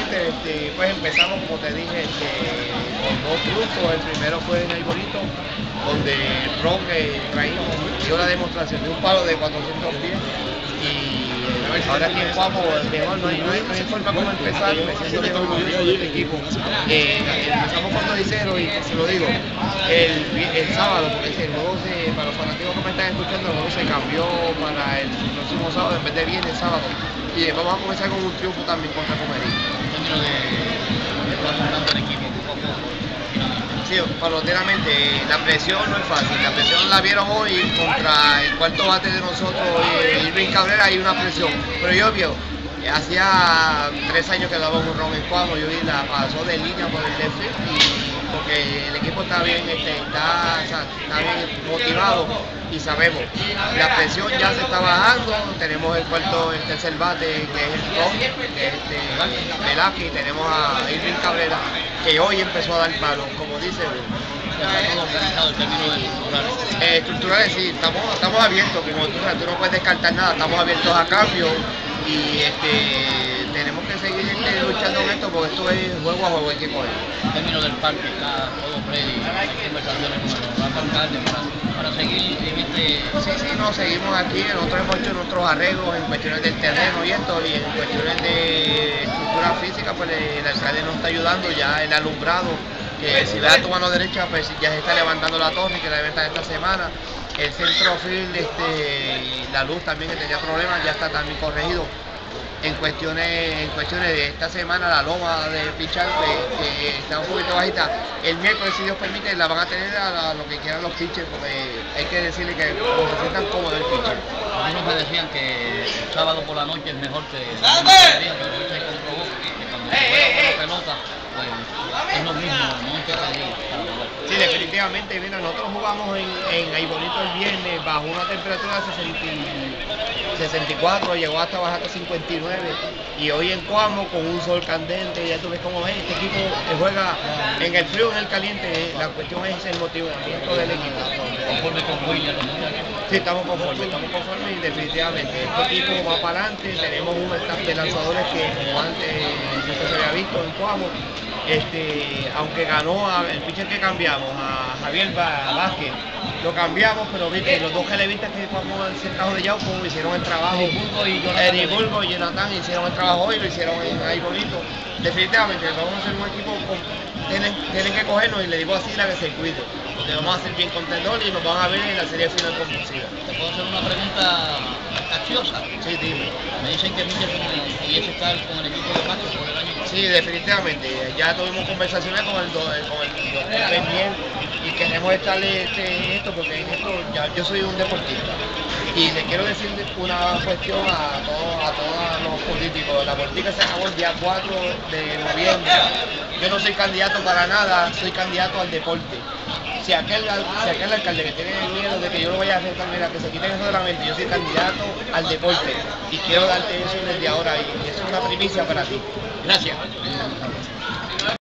carácter, pues empezamos, como te dije, con dos triunfos. El primero fue en Aybolito, donde Ron Ibrahim dio la demostración de un palo de 400 pies. Y ahora aquí en Cuamo, mejor no hay forma como empezar. Me siento bien orgulloso de este equipo. Empezamos con 2-0 y se lo digo, el sábado, porque el juego para los fanáticos que me están escuchando, el juego se cambió para el próximo sábado en vez de viernes, sábado. Y vamos a comenzar con un triunfo también contra Comerío. Sí, paulatinamente, la presión no es fácil, la presión la vieron hoy contra el cuarto bate de nosotros, Irving Cabrera, hay una presión, pero yo veo, hacía 3 años que daba un ron en Cuamo, yo vi la pasó de línea por el left field, y porque el equipo está bien, está bien motivado y sabemos, la presión ya se está bajando, tenemos el tercer bate que es el Ron, Velázquez, y tenemos a Irving Cabrera, que hoy empezó a dar palo, como dice estructurales, sí, estamos abiertos, como tú sabes, tú no puedes descartar nada, estamos abiertos a cambio y tenemos que seguir luchando en esto porque esto es juego a juego, hay que coger. En términos del parque, está todo ready, hay conversaciones con el alcalde para seguir en Sí, no, seguimos aquí, nosotros hemos hecho nuestros arreglos en cuestiones del terreno y esto, y en cuestiones de estructura física, pues el alcalde nos está ayudando, ya el alumbrado, que si ves a tu mano derecha, pues ya se está levantando la torre, que la levantan esta semana, el centrofield, y la luz también que tenía problemas, ya está también corregido. En cuestiones de esta semana, la loma de pichar, que está un poquito bajita, el miércoles, si Dios permite, la van a tener a lo que quieran los pitchers, porque hay que decirle que se sientan cómodos el pitcher. Algunos me decían que el sábado por la noche es mejor que el día, pero hoy se comprobó que cuando se juega una pelota, pues es lo mismo, no es que día. Sí, definitivamente, mira, nosotros jugamos en Aybolito el viernes bajo una temperatura de 64, llegó hasta bajar hasta 59, y hoy en Cuamo con un sol candente, ya tú ves cómo es, este equipo juega en el frío, en el caliente, la cuestión es el motivamiento del equipo. ¿Conforme con William? Sí, estamos conformes y definitivamente este equipo va para adelante, tenemos un staff de lanzadores que como antes nunca se había visto en Cuamo. Aunque ganó el pitcher que cambiamos, a Javier Vázquez, lo cambiamos, pero viste, los dos relevistas que jugamos en el Centro de Yauco hicieron el trabajo. Eddie Burgo y Jonathan hicieron el trabajo hoy, lo hicieron ahí bonito. Definitivamente, vamos a ser un equipo tienen que cogernos, y le digo así, la que se cuide. Le vamos a hacer bien contendores y nos van a ver en la serie final compulsiva. ¿Te puedo hacer una pregunta capciosa? Sí, dime. Me dicen que Michelson pudiese estar con el equipo de Paco por el año. Sí, definitivamente. Ya tuvimos conversaciones con el doctor Beniel y queremos estarle esto porque en esto yo soy un deportista. Y le quiero decir una cuestión a todos los políticos. La política se acabó el día 4 de noviembre. Yo no soy candidato para nada, soy candidato al deporte. Si aquel alcalde que tiene miedo de que yo lo vaya a hacer, mira, que se quiten eso de la mente, yo soy candidato al deporte y quiero darte eso desde ahora y eso es una primicia para ti. Gracias.